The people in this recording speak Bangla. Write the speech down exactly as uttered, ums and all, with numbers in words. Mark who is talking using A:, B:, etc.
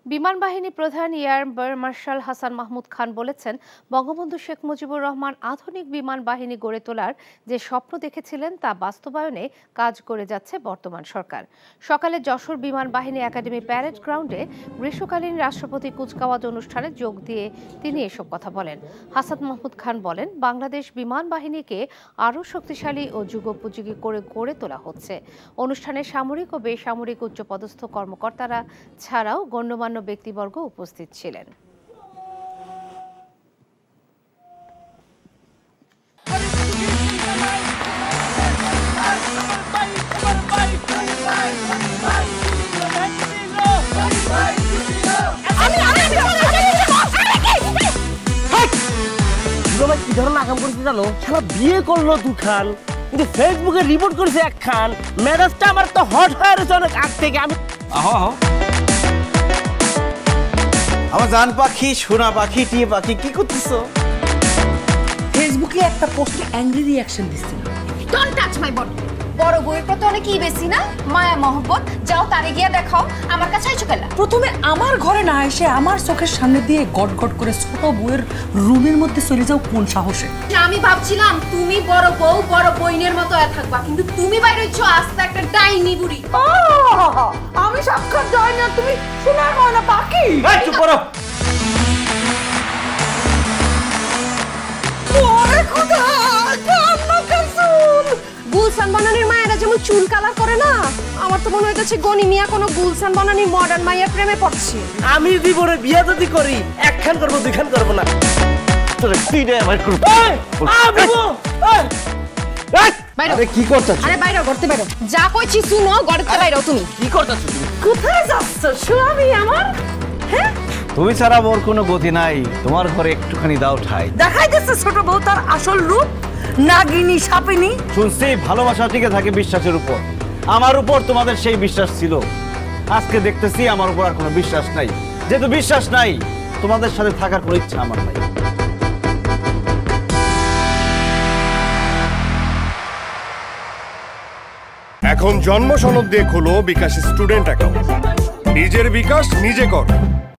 A: বিমান বাহিনী প্রধান এয়ার মার্শাল হাসান মাহমুদ খান বলেছেন, বঙ্গবন্ধু শেখ মুজিবুর রহমান আধুনিক বিমান বাহিনী গড়ে তোলার যে স্বপ্ন দেখেছিলেন তা বাস্তবায়নে কাজ করে যাচ্ছে বর্তমান সরকার। সকালে যশোর বিমান বাহিনী একাডেমি প্যারেড গ্রাউন্ডে গ্রীষ্মকালীন রাষ্ট্রপতি কুচকাওয়াজ অনুষ্ঠানে যোগ দিয়ে তিনি এসব কথা বলেন। হাসান মাহমুদ খান বলেন, বাংলাদেশ বিমান বাহিনীকে আরও শক্তিশালী ও যুগোপযোগী করে গড়ে তোলা হচ্ছে। অনুষ্ঠানে সামরিক ও বেসামরিক উচ্চপদস্থ কর্মকর্তারা ছাড়াও গণ্যমান্য ব্যক্তিবর্গ উপস্থিত ছিলেন।
B: কি ধরনের আকাম করেছে জানো? সারা বিয়ে করলো দুখান, কিন্তু ফেসবুকে রিপোর্ট করেছে একখান। মেজাজটা আমার তো হট হয়ে রয়েছে অনেক আগ থেকে। আমি
C: আমার জান পাখি, সোনা পাখি, টিয়ে পাখি, কি করতেছো?
D: ফেসবুকে একটা পোস্টে অ্যাংরি রিঅ্যাকশন দিচ্ছিল।
E: Don't touch my body. বড় বউয়ের প্রতি অনেকই বেশি না মায়া মহব্বত। যাও তারে গিয়া দেখাও, আমার কাছে আইছো কেলা?
D: প্রথমে আমার ঘরে না এসে আমার চোখের সামনে দিয়ে গট গট করে ছোট বউয়ের রুমের মধ্যে চলে যাও কোন সাহসে?
E: আমি ভাবছিলাম তুমি বড় বউ বড় বইনের মতো থাকবা, কিন্তু তুমি বাইরে হইছো আস্তে একটা ডাইনি বুড়ি।
D: আমি সাক্ষাৎ ডাইনি আর তুমি সোনার ময়না পাখি।
B: এই চুপ করো।
D: ওরে খোদা, কান্না কাসুল।
E: গুলশান বানানির মায়েরা যেমন চুল কালার করে না, আমার তো মনে হইতেছে গনি মিয়া কোনো গুলশান বানানির মডার্ন মায়ের প্রেমে পড়ছে।
B: আমি জীবনে বিয়া যদি করি একখান করবো, দুইখান করবো না। তোরে তিনে আমার করব।
C: আরে কি করতেছ?
E: আরে বাইরে করতে বাইরে যা কইছি শুনো, গড়তে বাইরে তুমি
B: কি করতেছ তুমি?
D: কোথায় যাচ্ছ স্বামী আমার? হ্যাঁ,
C: তুমি ছাড়া মোর কোনো গতি নাই। তোমার ঘরে একটুখানি দাও ঠাই।
D: দেখাইতেছে ছোট বউ তার আসল রূপ, নাগিনী সাপিনী।
C: শুনছি ভালোবাসা টিকে থাকে বিশ্বাসের উপর। আমার উপর তোমাদের সেই বিশ্বাস ছিল, আজকে দেখতেছি আমার উপর আর কোনো বিশ্বাস নাই। যেহেতু বিশ্বাস নাই, তোমাদের সাথে থাকার কোনো ইচ্ছা আমার নাই।
F: এখন জন্ম সনদ দিয়ে খোলো বিকাশ স্টুডেন্ট অ্যাকাউন্ট। নিজের বিকাশ নিজে কর।